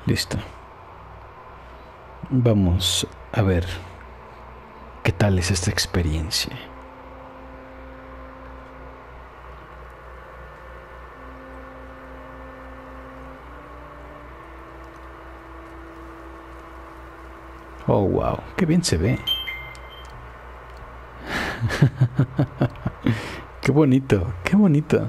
Listo. Vamos a ver qué tal es esta experiencia. Oh, wow, qué bien se ve. Qué bonito, qué bonito.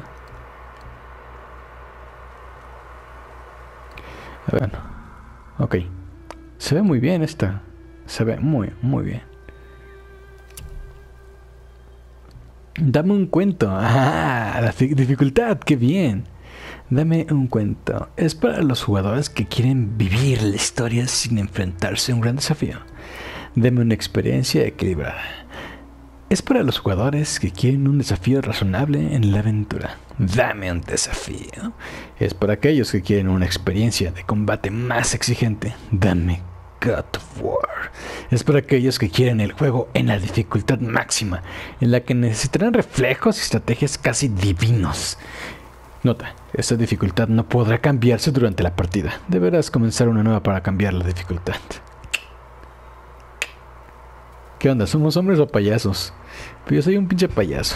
Bueno, ok. Se ve muy bien esta. Se ve muy, muy bien. Dame un cuento. Ah, la dificultad, qué bien. Dame un cuento. Es para los jugadores que quieren vivir la historia sin enfrentarse a un gran desafío. Dame una experiencia equilibrada. Es para los jugadores que quieren un desafío razonable en la aventura. Dame un desafío. Es para aquellos que quieren una experiencia de combate más exigente. Dame God of War. Es para aquellos que quieren el juego en la dificultad máxima, en la que necesitarán reflejos y estrategias casi divinos. Nota, esta dificultad no podrá cambiarse durante la partida. Deberás comenzar una nueva para cambiar la dificultad. ¿Qué onda? ¿Somos hombres o payasos? Pues yo soy un pinche payaso.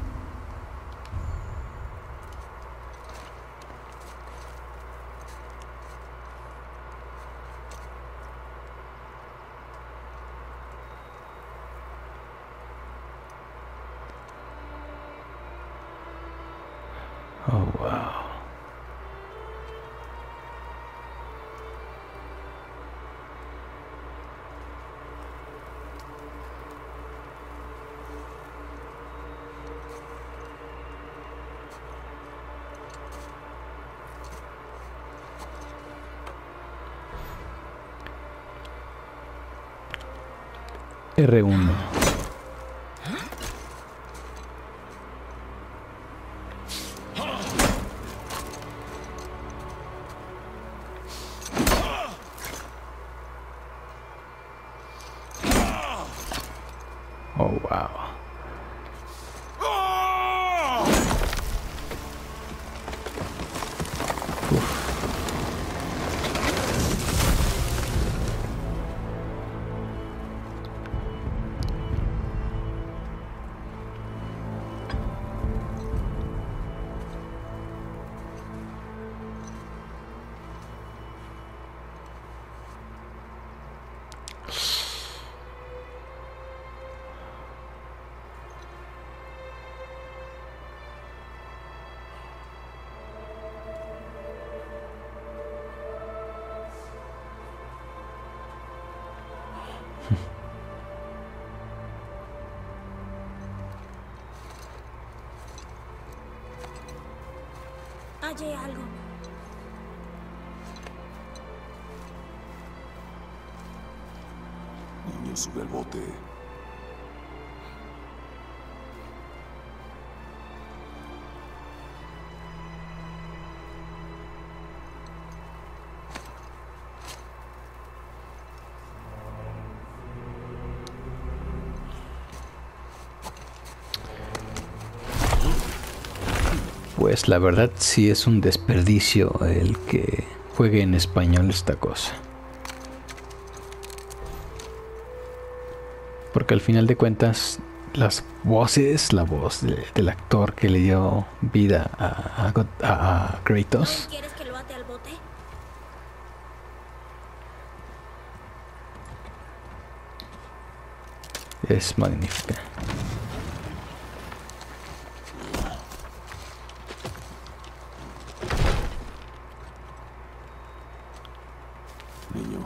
Oh, wow. R1. Oh, wow. Hallé algo. Niño, sube al bote. Pues la verdad sí es un desperdicio el que juegue en español esta cosa. Porque al final de cuentas las voces, la voz del actor que le dio vida a Kratos. ¿Quieres que lo ate al bote? Es magnífica. Niño.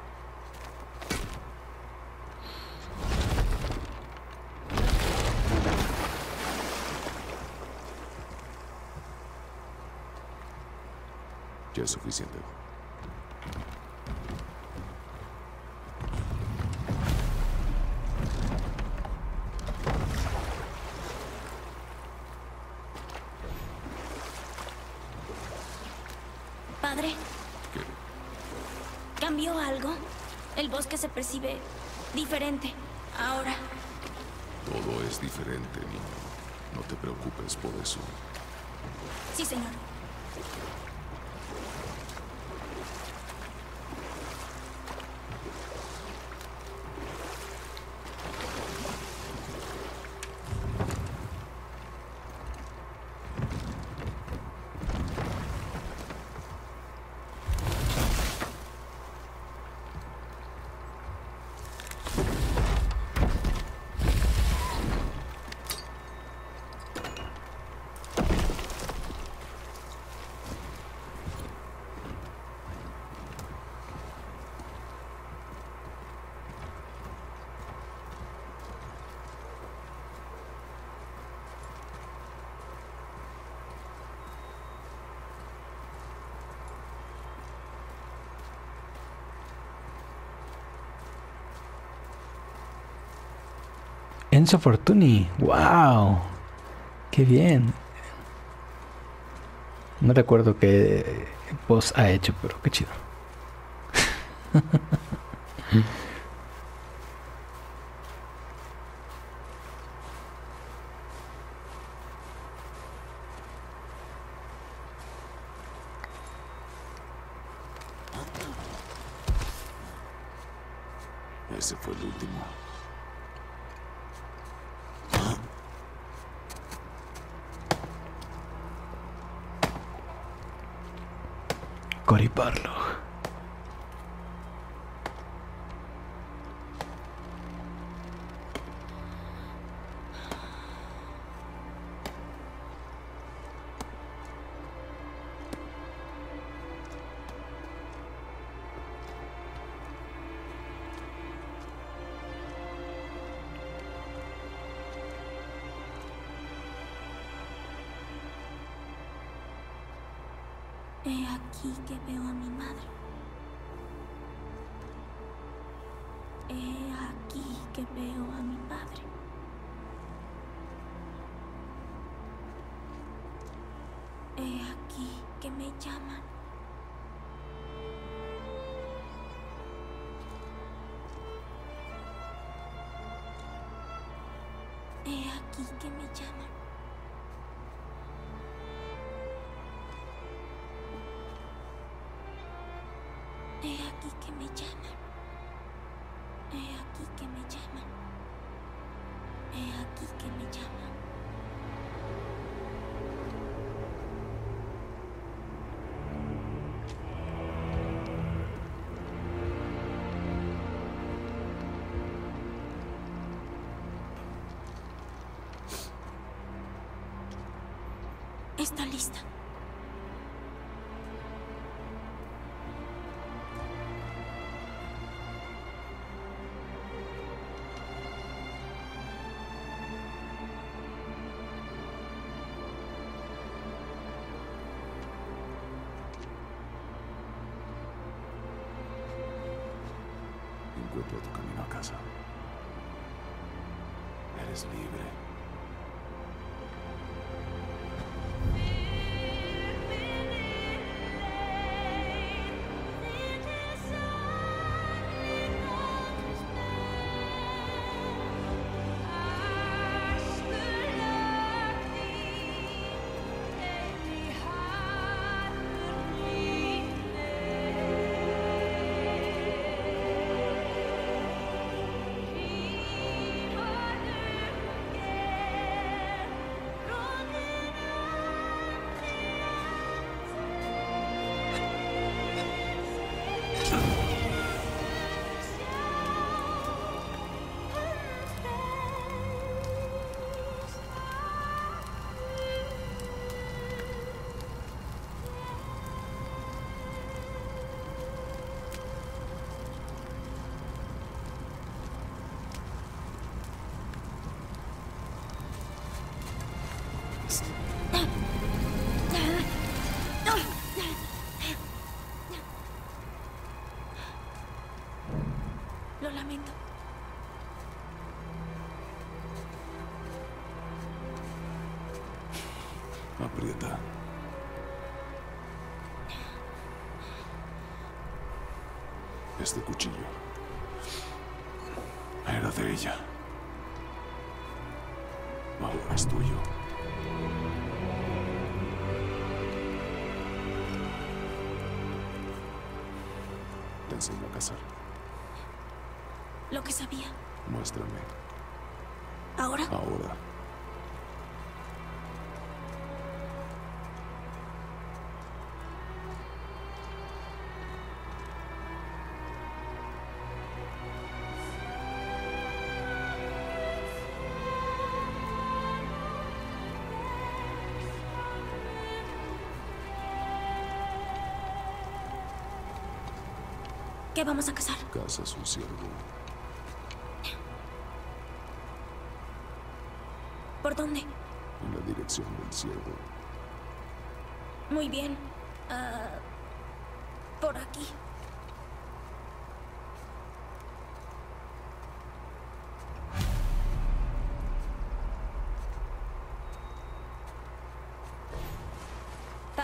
Ya es suficiente. Padre, ¿Qué? ¿cambió algo? El bosque se percibe diferente ahora. Todo es diferente, niño. No te preocupes por eso. Sí, señor. Enzo Fortuni. ¡Wow! ¡Qué bien! No recuerdo qué voz ha hecho, pero qué chido. Ese fue el último. Cory Barlog. He aquí que veo a mi madre. He aquí que veo a mi padre. He aquí que me llaman. He aquí que me llaman. He aquí que me llaman. He aquí que me llaman. He aquí que me llaman. Está lista. Encuentra tu camino a casa. Eres libre. Lo lamento. Aprieta. Este cuchillo era de ella. Ahora es tuyo. Te enseño a cazar. Lo que sabía. Muéstrame. ¿Ahora? Ahora. ¿Qué vamos a cazar? Cazas un ciervo. ¿Por dónde? En la dirección del ciervo. Muy bien. Por aquí.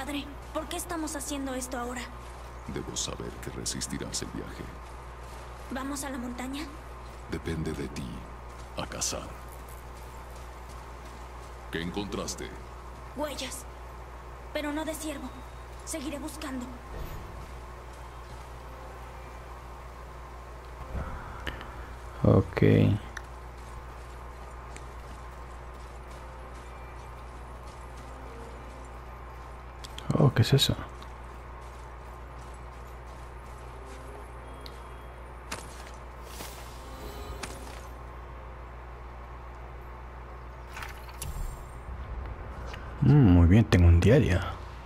Padre, ¿por qué estamos haciendo esto ahora? Debo saber que resistirás el viaje. ¿Vamos a la montaña? Depende de ti. A cazar. ¿Qué encontraste? Huellas. Pero no de ciervo. Seguiré buscando. Ok. Oh, ¿qué es eso? Muy bien, tengo un diario.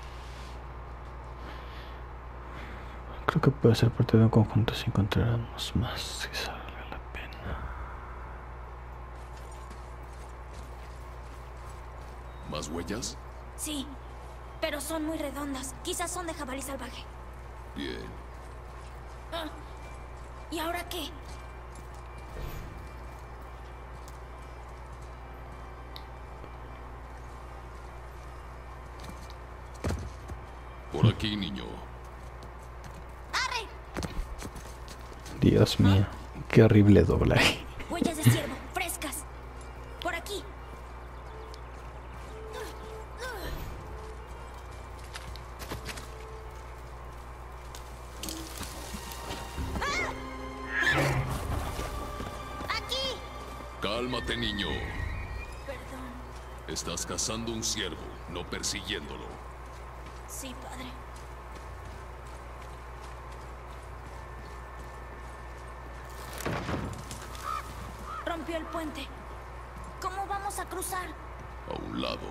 Creo que puede ser parte de un conjunto si encontráramos más que salga la pena. ¿Más huellas? Sí, pero son muy redondas. Quizás son de jabalí salvaje. Bien. Ah, ¿y ahora qué? Por aquí, niño. ¡Arre! Dios mío, qué horrible doblaje. Huellas de ciervo, frescas. Por aquí. ¡Aquí! Cálmate, niño. Perdón. Estás cazando un ciervo, no persiguiéndolo. Sí, padre. Rompió el puente. ¿Cómo vamos a cruzar? A un lado.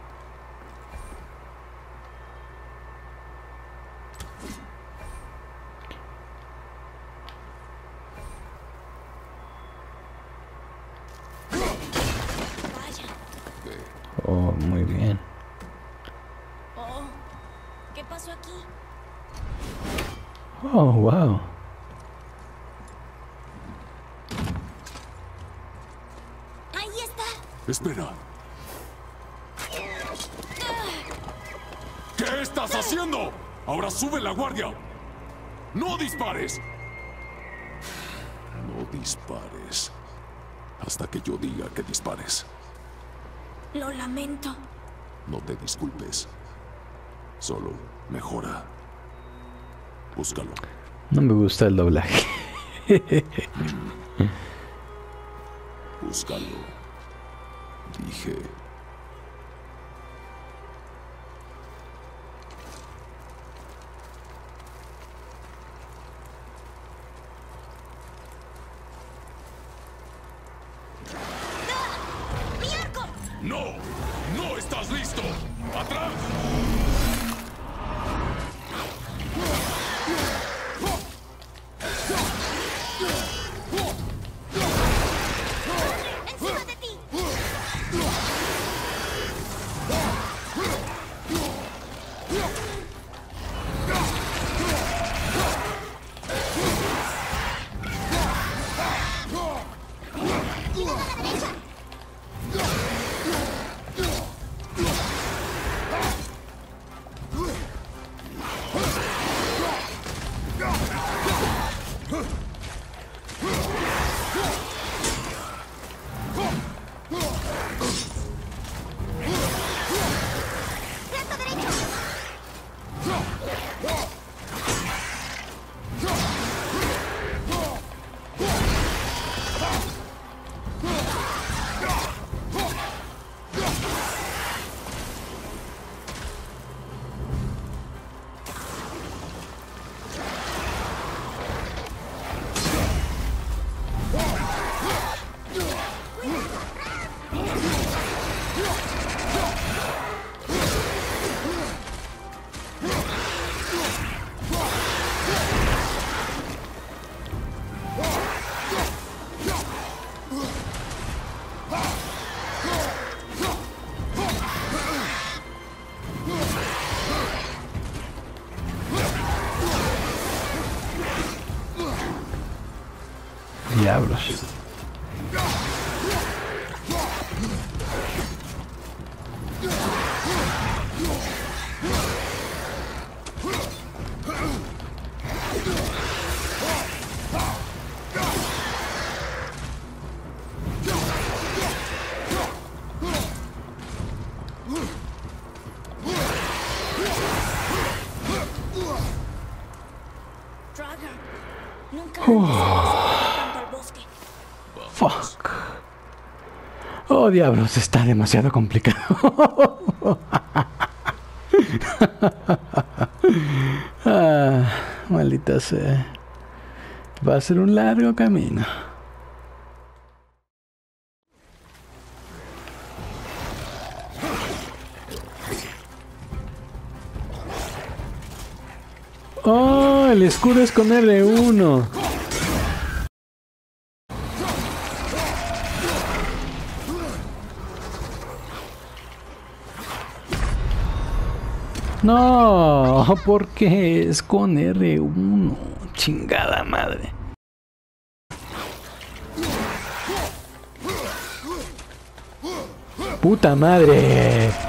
Vaya. Ve. Oh, muy bien. Oh, ¿qué pasó aquí? Oh, wow. Ahí está. Espera. ¿Qué estás haciendo? Ahora sube la guardia. ¡No dispares! No dispares. Hasta que yo diga que dispares. Lo lamento. No te disculpes. Solo mejora. Búscalo. No me gusta el doblaje. Búscalo. Dije. ¡Mi arco! ¡No! ¡No estás listo! ¡Atrás! ¡Encima de ti! ¡Tira a la derecha! ¡Brazo derecho! Diablos. Dragon. Nunca antes hemos ido tanto al bosque. Fuck. Oh, diablos, está demasiado complicado. Maldita sea. Va a ser un largo camino. Oh, el escudo es con R1. No, porque es con R1. Chingada madre. Puta madre.